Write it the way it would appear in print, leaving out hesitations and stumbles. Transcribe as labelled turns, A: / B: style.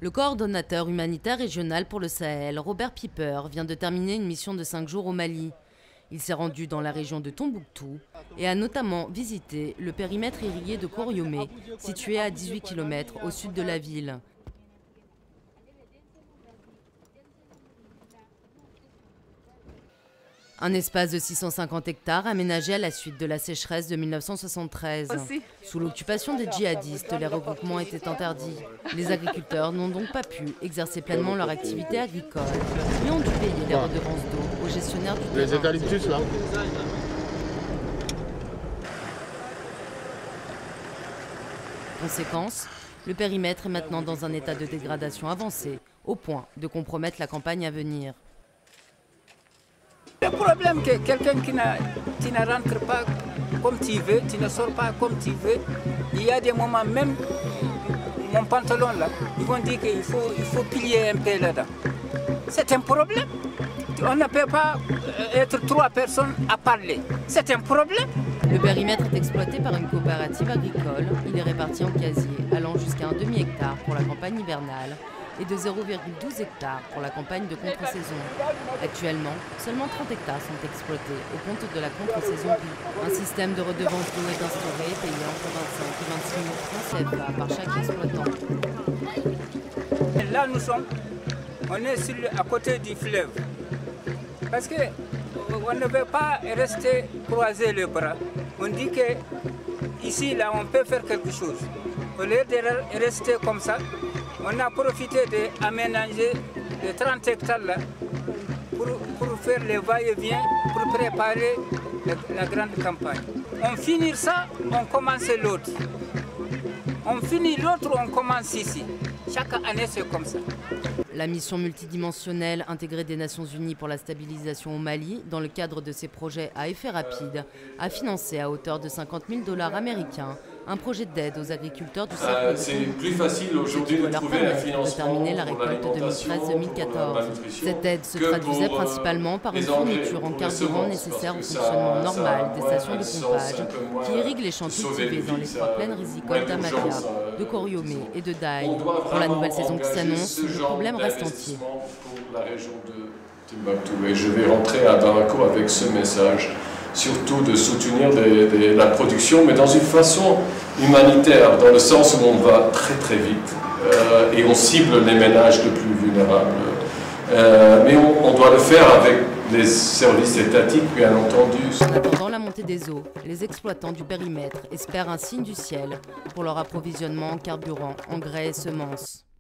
A: Le coordonnateur humanitaire régional pour le Sahel, Robert Piper, vient de terminer une mission de 5 jours au Mali. Il s'est rendu dans la région de Tombouctou et a notamment visité le périmètre irrigué de Koriomé, situé à 18 km au sud de la ville. Un espace de 650 hectares aménagé à la suite de la sécheresse de 1973. Sous l'occupation des djihadistes, les regroupements étaient interdits. Les agriculteurs n'ont donc pas pu exercer pleinement leur activité agricole, mais ont dû payer les redevances d'eau aux gestionnaires du terrain.
B: Les eucalyptus là.
A: Conséquence, le périmètre est maintenant dans un état de dégradation avancé, au point de compromettre la campagne à venir.
C: Le problème que quelqu'un qui ne rentre pas comme tu veux, tu ne sors pas comme tu veux, il y a des moments, même mon pantalon là, ils vont dire qu'il faut plier un peu là-dedans. C'est un problème. On ne peut pas être 3 personnes à parler. C'est un problème.
A: Le périmètre est exploité par une coopérative agricole. Il est réparti en casiers allant jusqu'à un demi-hectare pour la campagne hivernale et de 0,12 hectares pour la campagne de contre-saison. Actuellement, seulement 30 hectares sont exploités au compte de la contre-saison riz. Un système de redevance d'eau est instauré, payé entre 25 et 26 000 francs CFA par chaque exploitant.
C: Là, on est à côté du fleuve. Parce qu'on ne veut pas rester croiser les bras. On dit que ici, là, on peut faire quelque chose. Au lieu de rester comme ça, on a profité d'aménager les 30 hectares là pour faire les va-et-vient, pour préparer la grande campagne. On finit ça, on commence l'autre. On finit l'autre, on commence ici. Chaque année, c'est comme ça.
A: La mission multidimensionnelle intégrée des Nations Unies pour la stabilisation au Mali, dans le cadre de ses projets à effet rapide, a financé à hauteur de 50 000 $ américains un projet d'aide aux agriculteurs du cercle de
D: C'est plus facile aujourd'hui de trouver un financement
A: de terminer la récolte 2013-2014. Cette aide se traduisait principalement par une fourniture en carburant nécessaire au fonctionnement normal des stations de pompage qui irriguent les champs cultivés dans les 3 plaines rizicoles d'Amadia, de Koriomé et de Daï. Pour la nouvelle saison qui s'annonce, le problème reste entier.
D: Pour la région de Tombouctou. Et je vais rentrer à Bamako avec ce message, surtout de soutenir la production, mais dans une façon humanitaire, dans le sens où on va très très vite et on cible les ménages les plus vulnérables. Mais on doit le faire avec les services étatiques, bien entendu.
A: En attendant la montée des eaux, les exploitants du périmètre espèrent un signe du ciel pour leur approvisionnement en carburant, engrais et semences.